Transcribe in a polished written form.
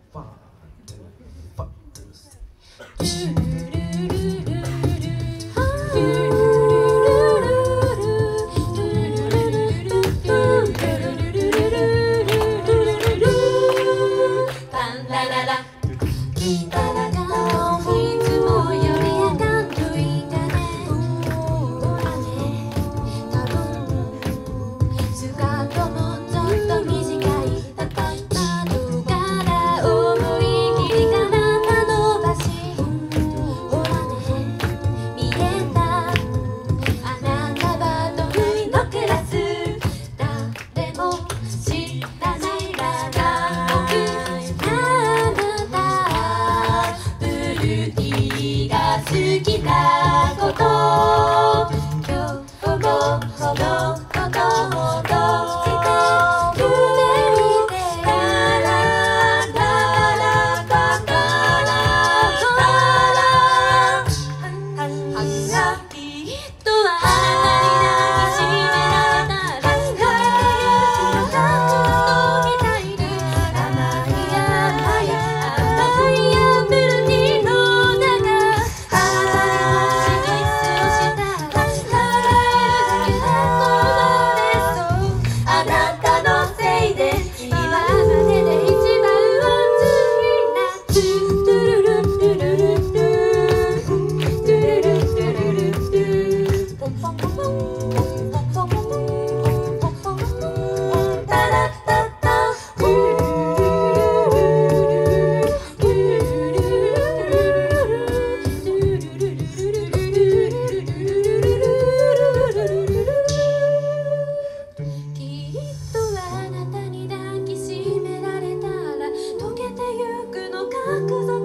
ワン、ツー、ワン、ツー、スリ好きなこと、今日もそのことほどして夢見てたらたらたたらたらきっとあなたに抱きしめられたらみたいに甘い甘い甘いメロディーの角度